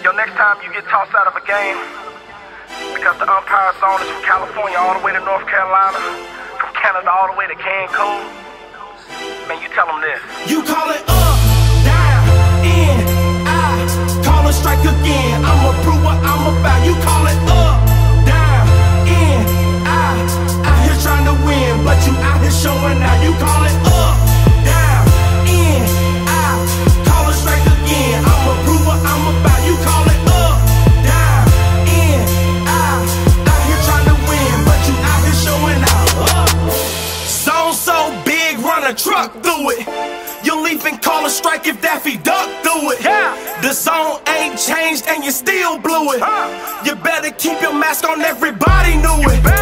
Yo, next time you get tossed out of a game because the umpire zone is from California all the way to North Carolina, from Canada all the way to Cancun, man, you tell them this. You call it up, down, in, out, call it strike again. I'ma prove what I'm about. You call it up, down, in, out here trying to win, but you out here showing out. You call it up, down, in, out, call it strike again. I'ma prove what I'm about. You call it up, down, in, out here trying to win, but you out here showing out. Zone so big, run a truck through it. You'll even call a strike if Daffy Duck through it. Yeah. The zone ain't changed and you still blew it. You better keep your mask on, everybody knew it.